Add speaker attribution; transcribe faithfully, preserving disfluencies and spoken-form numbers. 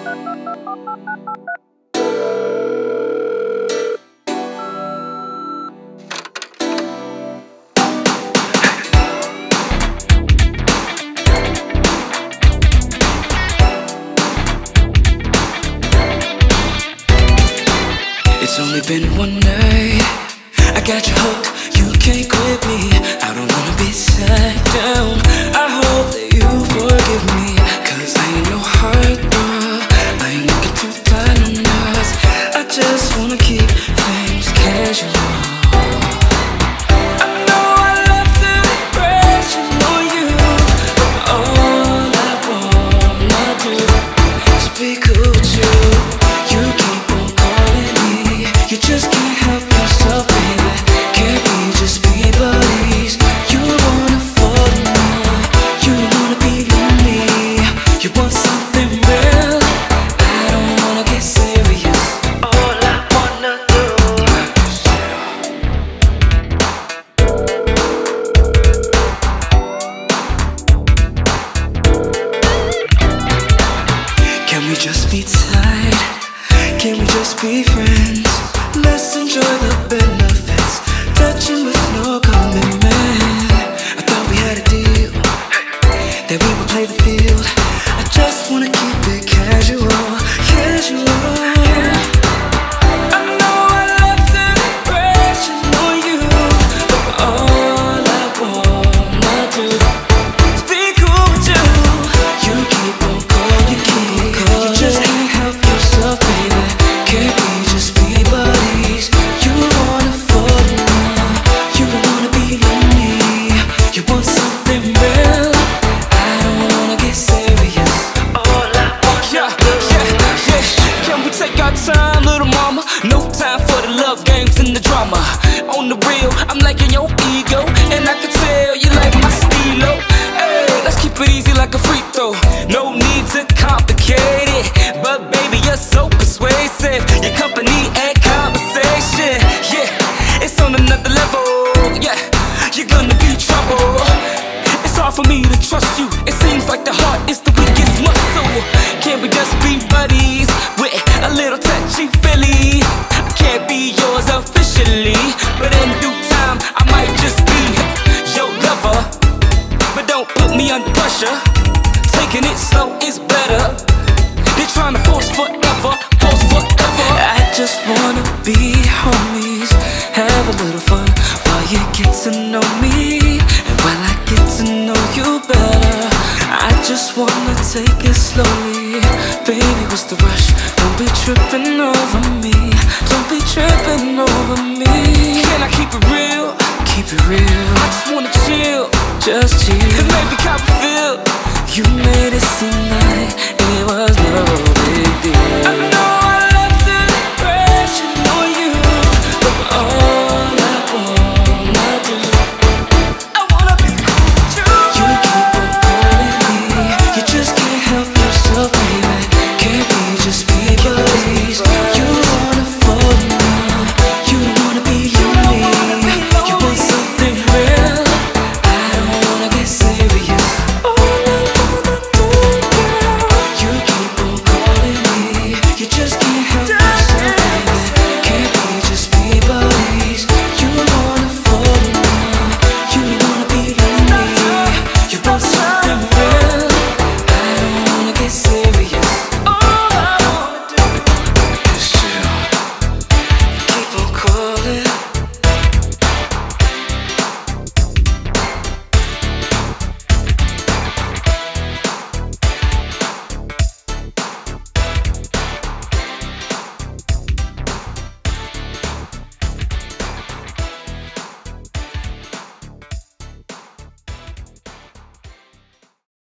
Speaker 1: It's only been one night, I got you hooked, you can't quit me. I don't wanna be sad down, I hope that you forgive me. Cause I ain't no heartthrob, I ain't looking to find no knots. I just wanna keep things casual. I know I left the impression on you, but all I wanna do is be cool with you. You keep on calling me, you just can't help yourself, baby. Can't we just be buddies? You wanna fall in love, you wanna be lonely, you want something real. I don't wanna get serious, all I wanna do is can we just be tight? Can we just be friends? Let's enjoy the benefits, touching with no commitment. I thought we had a deal, that we would play the field. I just wanna keep it casual, casual. I know I left an impression on you, but all I wanna do is be cool with you. You keep on calling, you keep on calling. You just can't help yourself, baby. Can't we just be buddies? You wanna fall in love, you wanna be lonely, you want something real. I don't wanna get serious, all I wanna
Speaker 2: Yeah,
Speaker 1: do
Speaker 2: yeah, yeah. Can we take our time, little mama? No time for the love games and the drama. On the real, I'm liking your ego, and I can tell you like my stilo. Hey, let's keep it easy like a free throw. No need to complicate it, but baby, you're so persuasive. Your company and conversation, yeah, it's on another level. Yeah, you're gonna be trouble. It's hard for me to trust you. It seems like the heart is the weakest muscle. Can we just be buddies with a little touchy feely? I can't be yours officially, but in due time I might just be your lover. But don't put me under pressure, taking it slow is better. They're trying to force forever, force forever.
Speaker 1: I just wanna be homies, have a little fun while you get to know me, and while I get to know you better. I just wanna take it slowly, baby, what's the rush? Don't be tripping over me, don't be tripping over me.
Speaker 2: Can I keep it real?
Speaker 1: Keep it real,
Speaker 2: I just wanna chill,
Speaker 1: just chill.
Speaker 2: and maybe cop a feel.
Speaker 1: You made it seem like it